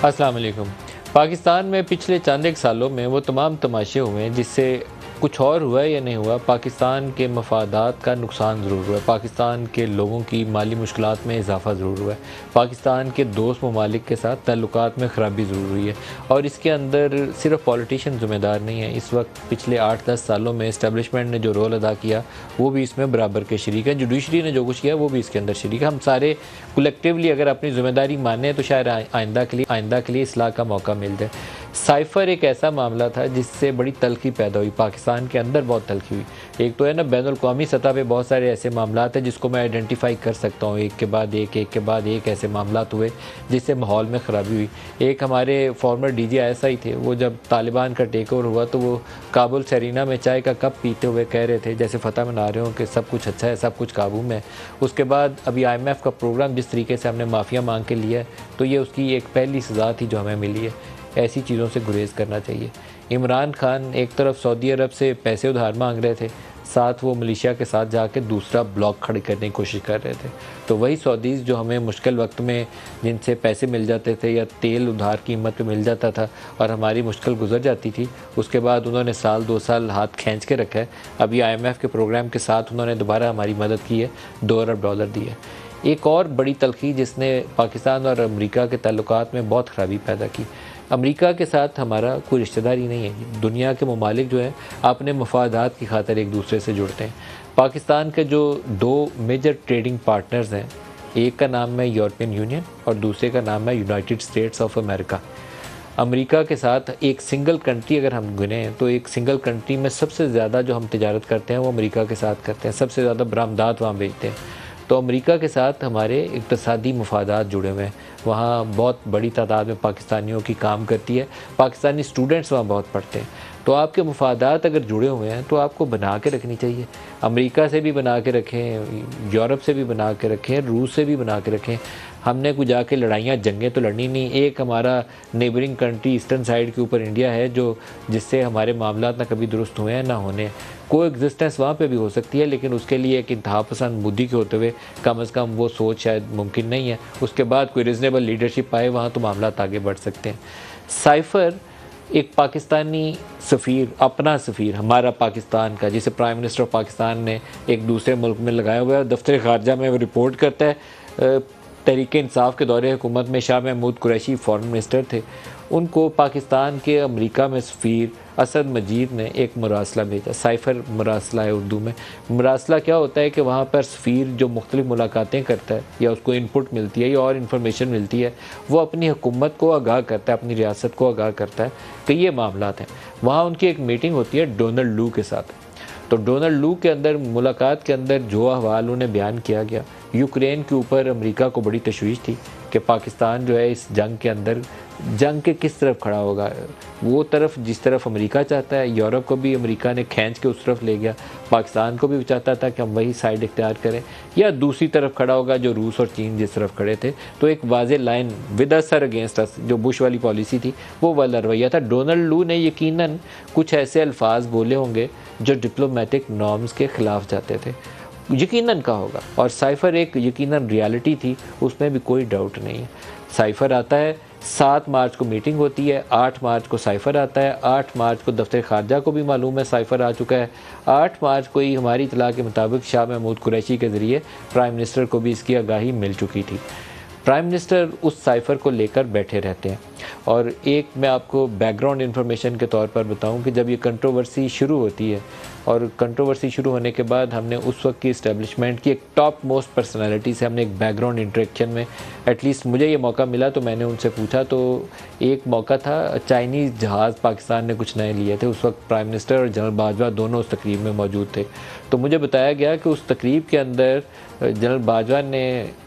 अस्सलाम वालेकुम। पाकिस्तान में पिछले चंद एक सालों में वो तमाम तमाशे हुए हैं जिससे कुछ और हुआ या नहीं हुआ, पाकिस्तान के मफादात का नुकसान ज़रूर हुआ है, पाकिस्तान के लोगों की माली मुश्किलात में इजाफ़ा ज़रूर हुआ है, पाकिस्तान के दोस्त ममालिक के साथ ताल्लुकात में ख़राबी ज़रूर हुई है। और इसके अंदर सिर्फ पॉलिटिशियन ज़िम्मेदार नहीं है। इस वक्त पिछले 8-10 सालों में इस्टेब्लिशमेंट ने जो रोल अदा किया वो भी इसमें बराबर के शरीक है। जुडिशरी ने जो कुछ किया वो भी इसके अंदर शरीक है। हम सारे कलेक्टिवली अगर अपनी ज़िम्मेदारी माने तो शायद आइंदा के लिए इस्लाह का मौका मिल जाए। साइफ़र एक ऐसा मामला था जिससे बड़ी तल्खी पैदा हुई, पाकिस्तान के अंदर बहुत तल्खी हुई। एक तो है ना, बैनुल अक़वामी सतह पे बहुत सारे ऐसे मामलात हैं जिसको मैं आइडेंटिफाई कर सकता हूँ, एक के बाद एक ऐसे मामलात हुए जिससे माहौल में ख़राबी हुई। एक हमारे फॉर्मर डीजी ISI थे, वो जब तालिबान का टेक ओवर हुआ तो वो काबुल सेरीना में चाय का कप पीते हुए कह रहे थे जैसे फ़तह मना रहे हो कि सब कुछ अच्छा है, सब कुछ काबू में है। उसके बाद अभी IMF का प्रोग्राम जिस तरीके से हमने माफ़िया मांग के लिया है, तो ये उसकी एक पहली सज़ा थी जो हमें मिली है। ऐसी चीज़ों से गुरेज़ करना चाहिए। इमरान खान एक तरफ सऊदी अरब से पैसे उधार मांग रहे थे, साथ वो मलेशिया के साथ जाके दूसरा ब्लॉक खड़ी करने की कोशिश कर रहे थे। तो वही सऊदीज़ जो हमें मुश्किल वक्त में जिनसे पैसे मिल जाते थे या तेल उधार कीमत पे मिल जाता था और हमारी मुश्किल गुजर जाती थी, उसके बाद उन्होंने साल 2 साल हाथ खींच के रखा है। अभी IMF के प्रोग्राम के साथ उन्होंने दोबारा हमारी मदद की है, $2 अरब दी है। एक और बड़ी तल्खी जिसने पाकिस्तान और अमेरिका के ताल्लुकात में बहुत ख़राबी पैदा की, अमेरिका के साथ हमारा कोई रिश्तेदारी नहीं है। दुनिया के ममालिक जो है अपने मफादात की खातिर एक दूसरे से जुड़ते हैं। पाकिस्तान के जो 2 मेजर ट्रेडिंग पार्टनर्स हैं, एक का नाम है यूरोपियन यूनियन और दूसरे का नाम है United States of America. America के साथ एक सिंगल कंट्री अगर हम गिने तो एक सिंगल कंट्री में सबसे ज़्यादा जो हम तिजारत करते हैं वो अमेरिका के साथ करते हैं, सबसे ज़्यादा बरामदात वहाँ बेचते हैं। तो अमेरिका के साथ हमारे इक़्तिसादी मफादात जुड़े हुए हैं। वहाँ बहुत बड़ी तादाद में पाकिस्तानियों की काम करती है, पाकिस्तानी स्टूडेंट्स वहाँ बहुत पढ़ते हैं। तो आपके मफादात अगर जुड़े हुए हैं तो आपको बना के रखनी चाहिए। अमेरिका से भी बना के रखें, यूरोप से भी बना के रखें, रूस से भी बना के रखें। हमने कुछ जाके लड़ाइयाँ जंगें तो लड़नी नहीं। एक हमारा नेबरिंग कंट्री ईस्टर्न साइड के ऊपर इंडिया है जो जिससे हमारे मामलात ना कभी दुरुस्त हुए हैं ना होने। को एग्जिस्टेंस वहाँ पे भी हो सकती है, लेकिन उसके लिए एक इंतहा पसंद बुद्धि के होते हुए कम से कम वो सोच शायद मुमकिन नहीं है। उसके बाद कोई रीजनेबल लीडरशिप आए वहाँ तो मामलात आगे बढ़ सकते हैं। साइफ़र एक पाकिस्तानी सफ़ीर, अपना सफ़ीर हमारा पाकिस्तान का, जिसे प्राइम मिनिस्टर ऑफ पाकिस्तान ने एक दूसरे मुल्क में लगाया हुआ है, दफ्तर ख़ारजा में वो रिपोर्ट करता है। तहरीक इंसाफ के दौरे हुकूमत में शाह महमूद कुरैशी फॉरेन मिनिस्टर थे, उनको पाकिस्तान के अमेरिका में सफ़ीर असद मजीद ने एक मुरासला भेजा। साइफ़र मुरासला है उर्दू में। मुरासला क्या होता है कि वहाँ पर सफ़ीर जो मुख्तलिफ़ मुलाकातें करता है या उसको इनपुट मिलती है या और इन्फॉर्मेशन मिलती है, वो अपनी हुकूमत को आगाह करता है, अपनी रियासत को आगाह करता है कि ये मामलात हैं। वहाँ उनकी एक मीटिंग होती है डोनाल्ड लू के साथ। तो डोनाल्ड लू के अंदर मुलाकात के अंदर जो अहवाल उन्हें बयान किया गया, यूक्रेन के ऊपर अमेरिका को बड़ी तशवीश थी कि पाकिस्तान जो है इस जंग के अंदर जंग के किस तरफ खड़ा होगा। वो तरफ जिस तरफ अमेरिका चाहता है, यूरोप को भी अमेरिका ने खींच के उस तरफ ले गया, पाकिस्तान को भी चाहता था कि हम वही साइड इख्तियार करें, या दूसरी तरफ खड़ा होगा जो रूस और चीन जिस तरफ खड़े थे। तो एक वाज़ेह line with us or against us, जो बुश वाली पॉलिसी थी वो वाला रवैया था। डोनाल्ड लू ने यकीनन कुछ ऐसे अल्फाज बोले होंगे जो डिप्लोमेटिक नॉर्म्स के ख़िलाफ़ जाते थे, यकीनन का होगा। और साइफ़र एक यकीनन रियलिटी थी, उसमें भी कोई डाउट नहीं है। साइफ़र आता है, 7 मार्च को मीटिंग होती है, 8 मार्च को साइफ़र आता है, 8 मार्च को दफ्तर ख़ारजा को भी मालूम है साइफ़र आ चुका है। 8 मार्च को ही हमारी इतला के मुताबिक शाह महमूद कुरैशी के ज़रिए प्राइम मिनिस्टर को भी इसकी आगाही मिल चुकी थी। प्राइम मिनिस्टर उस साइफ़र को लेकर बैठे रहते हैं। और एक मैं आपको बैकग्राउंड इन्फॉर्मेशन के तौर पर बताऊं कि जब ये कंट्रोवर्सी शुरू होती है, और कंट्रोवर्सी शुरू होने के बाद हमने उस वक्त की इस्टेब्लिशमेंट की एक टॉप मोस्ट पर्सनालिटी से हमने एक बैकग्राउंड इंटरेक्शन में, एटलीस्ट मुझे ये मौका मिला तो मैंने उनसे पूछा। तो एक मौका था, चाइनीज़ जहाज़ पाकिस्तान ने कुछ नए लिए थे, उस वक्त प्राइम मिनिस्टर और जनरल बाजवा दोनों उस तकरीब में मौजूद थे। तो मुझे बताया गया कि उस तकरीब के अंदर जनरल बाजवा ने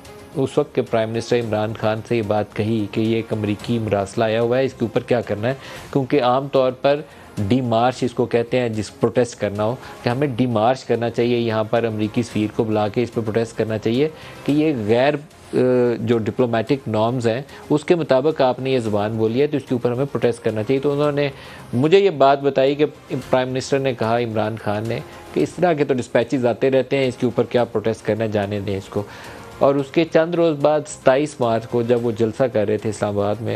उस वक्त के प्राइम मिनिस्टर इमरान खान से ये बात कही कि ये एक अमरीकी मुरासला आया हुआ है, इसके ऊपर क्या करना है। क्योंकि आम तौर पर डी मार्च इसको कहते हैं, जिस प्रोटेस्ट करना हो, कि हमें डी मार्च करना चाहिए, यहाँ पर अमरीकी सफ़ीर को बुला के इस पर प्रोटेस्ट करना चाहिए कि ये गैर जो डिप्लोमेटिक नॉर्म्स हैं उसके मुताबिक आपने ये ज़ुबान बोली है, तो इसके ऊपर हमें प्रोटेस्ट करना चाहिए। तो उन्होंने मुझे ये बात बताई कि प्राइम मिनिस्टर ने कहा, इमरान खान ने, कि इस तरह के तो डिस्पैचेस आते रहते हैं, इसके ऊपर क्या प्रोटेस्ट करना, जाने दें इसको। और उसके चंद रोज़ बाद 27 मार्च को जब वो जलसा कर रहे थे इस्लामाबाद में,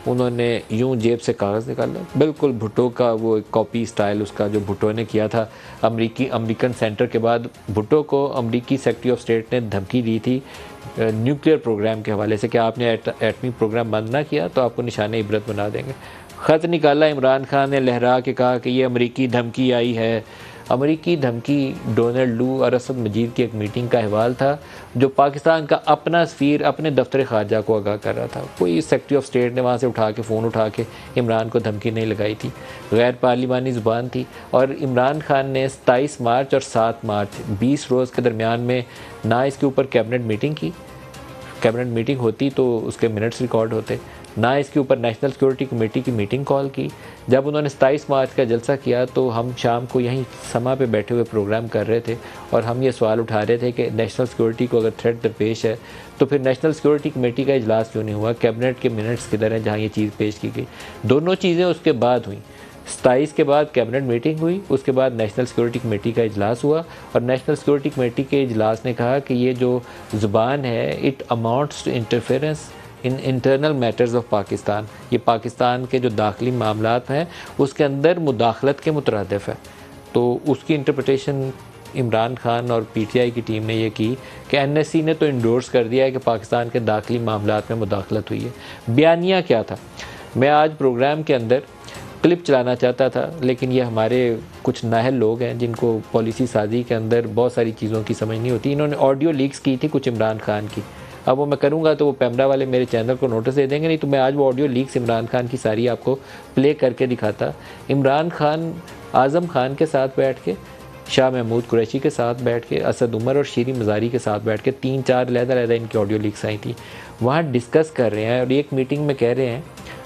उन्होंने यूं जेब से कागज़ निकाला, बिल्कुल भुट्टो का वो कॉपी स्टाइल उसका जो भुट्टो ने किया था। अमेरिकन सेंटर के बाद भुट्टो को अमेरिकी सेक्रेटरी ऑफ स्टेट ने धमकी दी थी न्यूक्लियर प्रोग्राम के हवाले से कि आपने एटमी प्रोग्राम बंद ना किया तो आपको निशाने इबरत बना देंगे। ख़त निकाला, इमरान खान ने लहरा के कहा कि ये अमेरिकी धमकी आई है। अमेरिकी धमकी डोनाल्ड लू और असद मजीद की एक मीटिंग का अहवाल था जो पाकिस्तान का अपना सफ़ीर अपने दफ्तर ख़ारजा को आगाह कर रहा था। कोई सेक्रेटरी ऑफ स्टेट ने वहाँ से उठा के फ़ोन उठा के इमरान को धमकी नहीं लगाई थी, गैर पार्लिमानी ज़ुबान थी। और इमरान खान ने 27 मार्च और 7 मार्च 20 रोज़ के दरमियान में ना इसके ऊपर कैबिनेट मीटिंग की, कैबिनेट मीटिंग होती तो उसके मिनट्स रिकॉर्ड होते, ना इसके ऊपर नेशनल सिक्योरिटी कमेटी की मीटिंग कॉल की। जब उन्होंने 27 मार्च का जलसा किया तो हम शाम को यहीं समा पे बैठे हुए प्रोग्राम कर रहे थे और हम ये सवाल उठा रहे थे कि नेशनल सिक्योरिटी को अगर थ्रेट दरपेश है तो फिर नेशनल सिक्योरिटी कमेटी का इजलास क्यों नहीं हुआ, कैबिनेट के मिनट्स किधर हैं जहाँ ये चीज़ पेश की गई। दोनों चीज़ें उसके बाद हुई। 27 के बाद कैबिनेट मीटिंग हुई, उसके बाद नेशनल सिक्योरिटी कमेटी का इजलास हुआ और नेशनल सिक्योरिटी कमेटी के इजलास ने कहा कि ये जो ज़ुबान है it amounts to interference in internal matters of Pakistan, ये पाकिस्तान के जो दाखिली मामलात हैं उसके अंदर मुदाखलत के मुतरादिफ है। तो उसकी इंटरप्रटेशन इमरान खान और पीटीआई की टीम ने ये की कि एनएससी ने तो इंडोर्स कर दिया है कि पाकिस्तान के दाखिली मामलात में मुदाखलत हुई है। बयानिया क्या था, मैं आज प्रोग्राम के अंदर क्लिप चलाना चाहता था लेकिन ये हमारे कुछ नाहल लोग हैं जिनको पॉलिसी साजी के अंदर बहुत सारी चीज़ों की समझ नहीं होती। इन्होंने ऑडियो लीक्स की थी कुछ इमरान खान की, अब वो मैं करूँगा तो वो पैमरा वाले मेरे चैनल को नोटिस दे देंगे, नहीं तो मैं आज वो ऑडियो लीक्स इमरान खान की सारी आपको प्ले करके दिखाता। इमरान खान आज़म खान के साथ बैठ के, शाह महमूद कुरैशी के साथ बैठ के, असद उमर और शीरी मज़ारी के साथ बैठ के 3-4 अलग-अलग इनकी ऑडियो लीक्स आई थी, वहाँ डिस्कस कर रहे हैं और एक मीटिंग में कह रहे हैं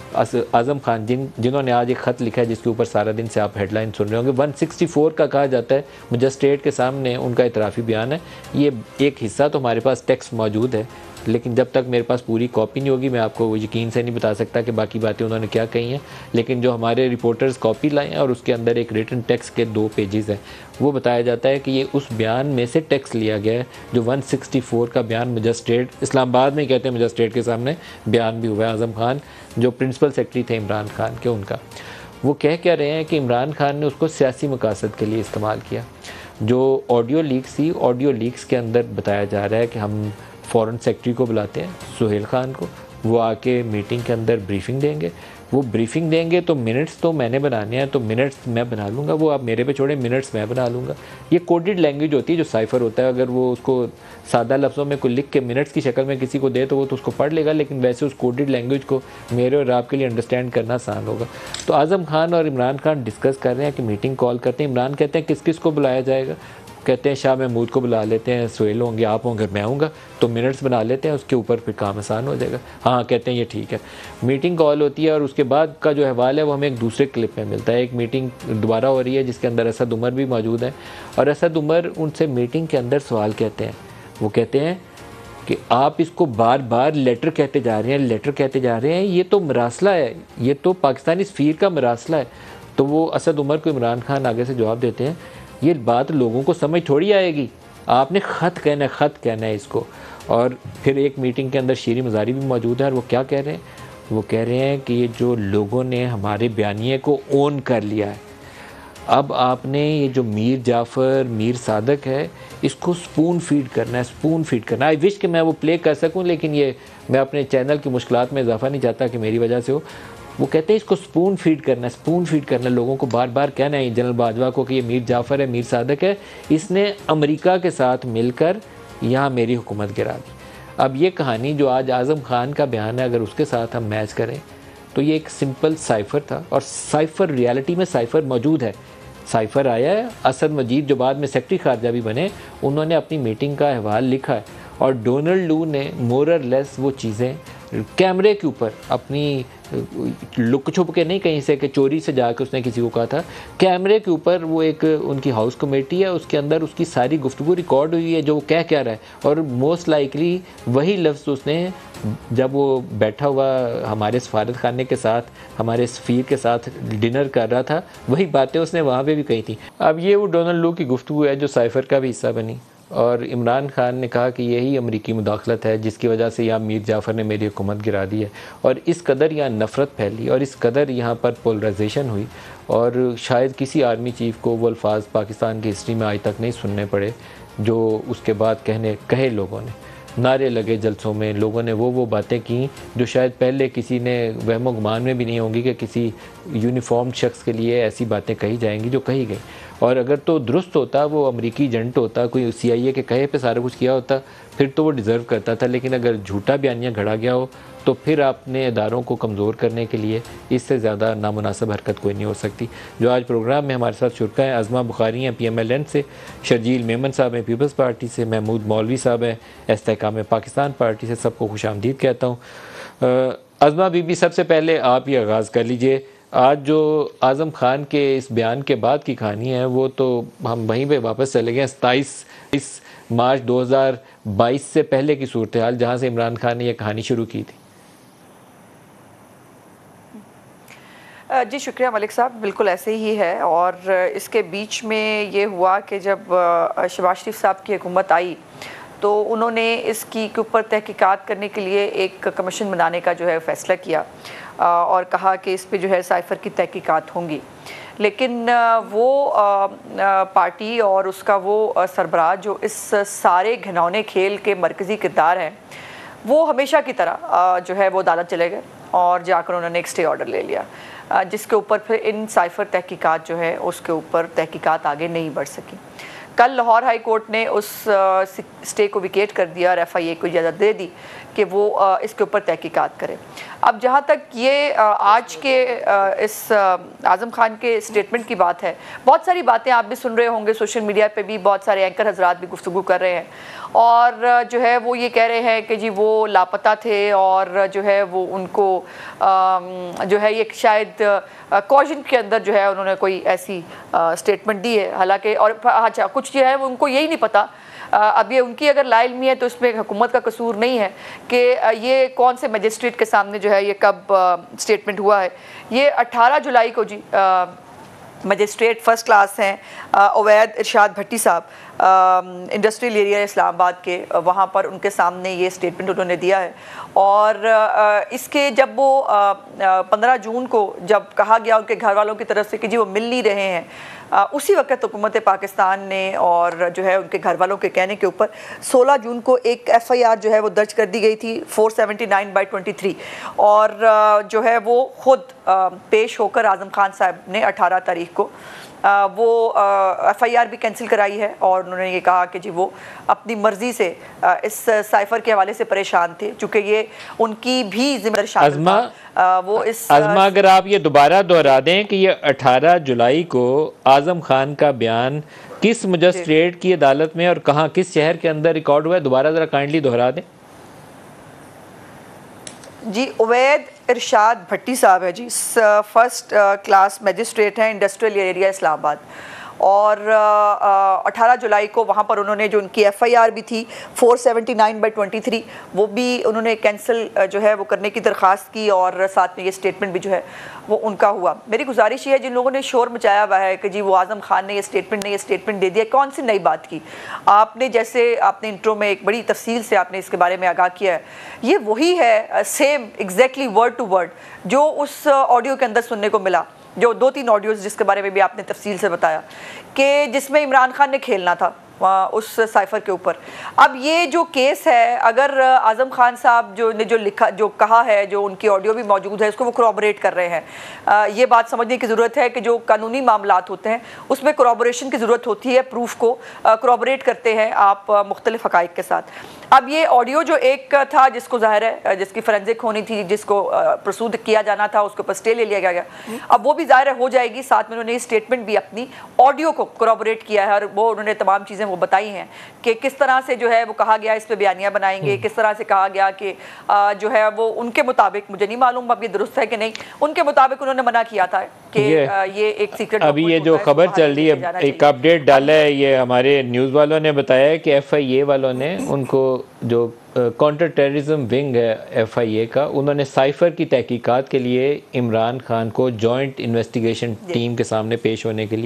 आज़म खान जिन्होंने आज एक ख़त लिखा है जिसके ऊपर सारा दिन से आप हेडलाइन सुन रहे होंगे, 164 का कहा जाता है मजिस्ट्रेट के सामने उनका इतराफ़ी बयान है। ये एक हिस्सा तो हमारे पास टेक्स्ट मौजूद है लेकिन जब तक मेरे पास पूरी कॉपी नहीं होगी मैं आपको वो यकीन से नहीं बता सकता कि बाकी बातें उन्होंने क्या कही हैं। लेकिन जो हमारे रिपोर्टर्स कॉपी लाए हैं और उसके अंदर एक रिटन टेक्स्ट के 2 पेजेस हैं, वो बताया जाता है कि ये उस बयान में से टेक्स्ट लिया गया है जो 164 का बयान मजिस्ट्रेट इस्लामाबाद में कहते हैं, मजिस्ट्रेट के सामने बयान भी हुआ है। आज़म खान जो प्रिंसिपल सेक्रेटरी थे इमरान खान के, उनका वो कह रहे हैं कि इमरान खान ने उसको सियासी मकासद के लिए इस्तेमाल किया। जो ऑडियो लीक्स थी, ऑडियो लीक्स के अंदर बताया जा रहा है कि हम फ़ॉरेन सेक्रेटरी को बुलाते हैं सुहेल खान को, वो आके मीटिंग के अंदर ब्रीफिंग देंगे। वो ब्रीफिंग देंगे तो मिनट्स तो मैंने बनाने हैं, तो मिनट्स मैं बना लूँगा, वो आप मेरे पे छोड़े, मिनट्स मैं बना लूँगा। ये कोडेड लैंग्वेज होती है जो साइफ़र होता है, अगर वो उसको सादा लफ्ज़ों में कोई लिख के मिनट्स की शक्ल में किसी को दे तो वो तो उसको पढ़ लेगा, लेकिन वैसे उस कोडेड लैंग्वेज को मेरे और आपके लिए अंडरस्टैंड करना आसान होगा। तो आज़म खान और इमरान खान डिस्कस कर रहे हैं कि मीटिंग कॉल करते हैं। इमरान कहते हैं किस किस को बुलाया जाएगा, कहते हैं शाह महमूद को बुला लेते हैं, सुहेल होंगे, आप होंगे, मैं आऊँगा, तो मिनट्स बना लेते हैं, उसके ऊपर फिर काम आसान हो जाएगा। हाँ कहते हैं ये ठीक है। मीटिंग कॉल होती है और उसके बाद का जो अहवाल है वो हमें एक दूसरे क्लिप में मिलता है। एक मीटिंग दोबारा हो रही है जिसके अंदर असद उमर भी मौजूद है और असद उमर उनसे मीटिंग के अंदर सवाल कहते हैं। वो कहते हैं कि आप इसको बार बार लेटर कहते जा रहे हैं, लेटर कहते जा रहे हैं, ये तो मरासला है, ये तो पाकिस्तानी सफ़ीर का मरासला है। तो वो असद उमर को इमरान खान आगे से जवाब देते हैं, ये बात लोगों को समझ थोड़ी आएगी, आपने ख़त कहना है इसको। और फिर एक मीटिंग के अंदर शीरी मज़ारी भी मौजूद है और वो क्या कह रहे हैं, वो कह रहे हैं कि ये जो लोगों ने हमारे बयानिए को ओन कर लिया है, अब आपने ये जो मीर जाफ़र, मीर सादक है, इसको स्पून फीड करना है, स्पून फीड करना है। आई विश कि मैं वो प्ले कर सकूं, लेकिन ये मैं अपने चैनल की मुश्किलात में इजाफा नहीं चाहता कि मेरी वजह से हो। वो कहते हैं इसको स्पून फीड करना है, स्पून फीड करना है, लोगों को बार बार कहना है जनरल बाजवा को कि ये मीर जाफ़र है, मीर सादक है, इसने अमेरिका के साथ मिलकर यहाँ मेरी हुकूमत गिरा दी। अब ये कहानी जो आज आज़म खान का बयान है, अगर उसके साथ हम मैच करें तो ये एक सिंपल साइफ़र था और साइफ़र रियलिटी में साइफ़र मौजूद है। साइफ़र आया है, असद मजीद जो बाद में सेक्रेटरी खारजा भी बने, उन्होंने अपनी मीटिंग का अहवाल लिखा है और डोनाल्ड लू ने मोर और लेस वो चीज़ें कैमरे के ऊपर अपनी लुक छुप के नहीं, कहीं से कि चोरी से जाकर उसने किसी को कहा था, कैमरे के ऊपर वो एक उनकी हाउस कमेटी है, उसके अंदर उसकी सारी गुफ्तगू रिकॉर्ड हुई है जो वो कह रहा है। और मोस्ट लाइकली वही लफ्ज़ उसने जब वो बैठा हुआ हमारे सफारत खाने के साथ, हमारे सफ़ीर के साथ डिनर कर रहा था, वही बातें उसने वहाँ पे भी कही थी। अब ये वो डोनाल्ड लू की गुफ्तगू है जो साइफ़र का भी हिस्सा बनी और इमरान खान ने कहा कि यही अमरीकी मुदाखलत है जिसकी वजह से यहाँ मीर जाफ़र ने मेरी हुकूमत गिरा दी है। और इस कदर यहाँ नफ़रत फैली और इस कदर यहाँ पर पोलराइजेशन हुई, और शायद किसी आर्मी चीफ़ को वो अल्फाज पाकिस्तान की हिस्ट्री में आज तक नहीं सुनने पड़े जो उसके बाद कहे लोगों ने। नारे लगे जलसों में, लोगों ने वो बातें की जो शायद पहले किसी ने वहमो गुमान में भी नहीं होंगी कि किसी यूनिफॉर्म शख्स के लिए ऐसी बातें कही जाएंगी जो कही गई। और अगर तो दुरुस्त होता, वो अमरीकी एजेंट होता, कोई CIA के कहे पे सारा कुछ किया होता, फिर तो वो डिज़र्व करता था। लेकिन अगर झूठा बयानिया घड़ा गया हो तो फिर अपने इदारों को कमज़ोर करने के लिए इससे ज़्यादा नामुनासिब हरकत कोई नहीं हो सकती। जो आज प्रोग्राम में हमारे साथ शुरका हैं, अज़मा बुखारी हैं PMLN से, शर्जील मेमन साहब हैं पीपल्स पार्टी से, महमूद मौलवी साहब हैं इस्तेहकाम पाकिस्तान पार्टी से। सबको खुशामदीद कहता हूँ। अज़मा बीबी, सबसे पहले आप ये आगाज़ कर लीजिए। आज जो आज़म खान के इस बयान के बाद की कहानी है वो तो हम वहीं पे वापस चले गए 27 मार्च 2022 से पहले की सूरत हाल, जहाँ से इमरान खान ने यह कहानी शुरू की थी। जी शुक्रिया मलिक साहब, बिल्कुल ऐसे ही है। और इसके बीच में ये हुआ कि जब शहबाज शरीफ साहब की हुकूमत आई तो उन्होंने इसकी के ऊपर तहकीकात करने के लिए एक कमीशन बनाने का जो है फ़ैसला किया और कहा कि इस पे जो है साइफ़र की तहकीकात होंगी। लेकिन वो पार्टी और उसका वो सरबराह जो इस सारे घिनौने खेल के मरकज़ी किरदार हैं, वो हमेशा की तरह जो है वो अदालत चले गए और जाकर उन्होंने एक स्टे ऑर्डर ले लिया, जिसके ऊपर फिर इन साइफ़र तहकीकात जो है उसके ऊपर तहकीकात आगे नहीं बढ़ सकी। कल लाहौर हाई कोर्ट ने उस स्टे को विकेट कर दिया और FIA को इजाज़त दे दी कि वो इसके ऊपर तहकीकात करे। अब जहाँ तक ये आज के इस आज़म खान के स्टेटमेंट की बात है, बहुत सारी बातें आप भी सुन रहे होंगे, सोशल मीडिया पे भी बहुत सारे एंकर हजरात भी गुफ्तगू कर रहे हैं और जो है वो ये कह रहे हैं कि जी वो लापता थे और जो है वो उनको जो है ये शायद कॉशन के अंदर जो है उन्होंने कोई ऐसी स्टेटमेंट दी है। हालांकि और अच्छा कुछ जो है वो उनको यही नहीं पता, अब ये उनकी अगर लाइल्मी है तो इसमें हुकूमत का कसूर नहीं है कि ये कौन से मजिस्ट्रेट के सामने जो है ये कब स्टेटमेंट हुआ है। ये 18 जुलाई को जी मजिस्ट्रेट फ़र्स्ट क्लास हैं उवैद इरशाद भट्टी साहब, इंडस्ट्रियल एरिया इस्लामाबाद के, वहाँ पर उनके सामने ये स्टेटमेंट उन्होंने दिया है। और इसके जब वो 15 जून को जब कहा गया उनके घर वालों की तरफ से कि जी वो मिल नहीं रहे हैं, उसी वक्त हुकूमत पाकिस्तान ने और जो है उनके घर वालों के कहने के ऊपर 16 जून को एक FIR जो है वो दर्ज कर दी गई थी 479/23 और जो है वो ख़ुद पेश होकर आज़म खान साहब ने 18 तारीख को वो FIR भी कैंसिल कराई है और उन्होंने ये कहा कि जी वो अपनी मर्ज़ी से इस साइफ़र के हवाले से परेशान थे, चूँकि ये उनकी भी जिम्मेदारी शामिल था। वो इस अज़मा, अगर आप ये दोबारा दोहरा दें कि ये 18 जुलाई को आज़म खान का बयान किस मजिस्ट्रेट की अदालत में और कहाँ, किस शहर के अंदर रिकॉर्ड हुआ है, दोबारा ज़रा काइंडली दोहरा दें। जी उवैद इरशाद भट्टी साहब है जी, फर्स्ट क्लास मजिस्ट्रेट हैं इंडस्ट्रियल एरिया इस्लामाबाद। और 18 जुलाई को वहाँ पर उन्होंने जो उनकी FIR भी थी 479/23 वो भी उन्होंने कैंसिल जो है वो करने की दरख्वास्त की और साथ में ये स्टेटमेंट भी जो है वो उनका हुआ। मेरी गुजारिश ये है, जिन लोगों ने शोर मचाया हुआ है कि जी वो आज़म खान ने ये स्टेटमेंट दे दिया, कौन सी नई बात की आपने, जैसे आपने इंट्रो में एक बड़ी तफसील से आपने इसके बारे में आगाह किया है, ये वही है same exactly word to word जो उस ऑडियो के अंदर सुनने को मिला, जो 2-3 ऑडियोज़ जिसके बारे में भी आपने तफसील से बताया कि जिसमें इमरान खान ने खेलना था उस साइफ़र के ऊपर। अब ये जो केस है, अगर आज़म खान साहब जो लिखा, जो कहा है, जो उनकी ऑडियो भी मौजूद है, इसको वो करॉबोरेट कर रहे हैं। ये बात समझने की ज़रूरत है कि जो कानूनी मामलात होते हैं उसमें करॉबोरेशन की ज़रूरत होती है, प्रूफ को करॉबोरेट करते हैं आप मुख्तलिफ हक़ाइक़ के साथ। अब ये ऑडियो जो एक था जिसको ज़ाहिर है जिसकी फॉरेंसिक होनी थी, जिसको प्रसूद किया जाना था, उसके ऊपर स्टे ले लिया गया, अब वो भी ज़ाहिर हो जाएगी। साथ में उन्होंने स्टेटमेंट भी अपनी ऑडियो को करॉबोरेट किया है और वो उन्होंने तमाम चीज़ें वो बताई हैं कि किस तरह से जो है वो कहा गया इस पे बयानियाँ बनाएंगे, किस तरह से कहा गया कि जो है वो उनके मुताबिक, मुझे नहीं मालूम अब ये दुरुस्त है कि नहीं, उनके मुताबिक उन्होंने मना किया था कि ये एक सीक्रेट। अभी ये जो खबर चल रही है, एक अपडेट डाला है, ये हमारे न्यूज़ वालों ने बताया कि FIA वालों ने उनको, जो काउंटर टेररिज्म विंग है FIA का, उन्होंने साइफ़र की तहकीकात के लिए इमरान खान को जॉइंट इन्वेस्टिगेशन टीम के सामने पेश होने के लिए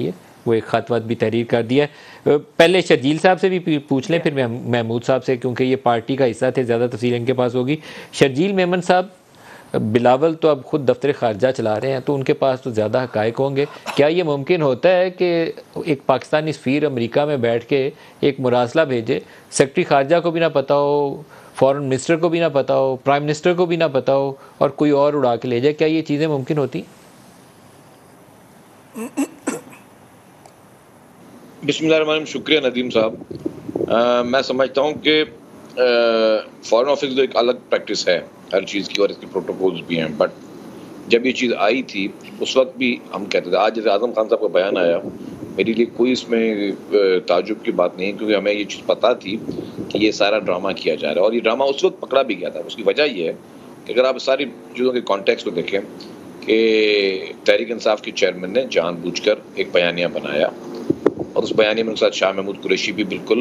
वो एक ख़त वत भी तहरीर कर दिया है। पहले शर्जील साहब से भी पूछ लें, फिर महमूद साहब से, क्योंकि ये पार्टी का हिस्सा थे, ज़्यादा तफसील इनके पास होगी। शर्जील मेमन साहब, बिलावल तो अब खुद दफ्तर ख़ारजा चला रहे हैं, तो उनके पास तो ज़्यादा हक़ाइक़ होंगे। क्या ये मुमकिन होता है कि एक पाकिस्तानी सफ़ीर अमेरिका में बैठ के एक मुरासला भेजे, सेक्रेटरी ख़ारजा को भी ना पता हो, फॉरेन मिनिस्टर को भी ना पता हो, प्राइम मिनिस्टर को भी ना पता हो, और कोई और उड़ा के ले जाए? क्या ये चीज़ें मुमकिन होती? बिस्मिल्लाहिर्रहमानिर्रहीम। शुक्रिया नदीम साहब। मैं समझता हूँ कि फॉरेन ऑफिस तो एक अलग प्रैक्टिस है हर चीज़ की, और इसके प्रोटोकॉल्स भी हैं। बट जब ये चीज़ आई थी उस वक्त भी हम कहते थे, आज जैसे आज़म खान साहब का बयान आया, मेरे लिए कोई इसमें ताजुब की बात नहीं है, क्योंकि हमें ये चीज़ पता थी कि ये सारा ड्रामा किया जा रहा है, और ये ड्रामा उस वक्त पकड़ा भी गया था। उसकी वजह ये है कि अगर आप सारी चीज़ों के कॉन्टेक्स्ट को देखें कि तहरीक इंसाफ के चेयरमैन ने जानबूझकर एक बयानिया बनाया, और उस बयानी में उनके साथ शाह महमूद कुरैशी भी बिल्कुल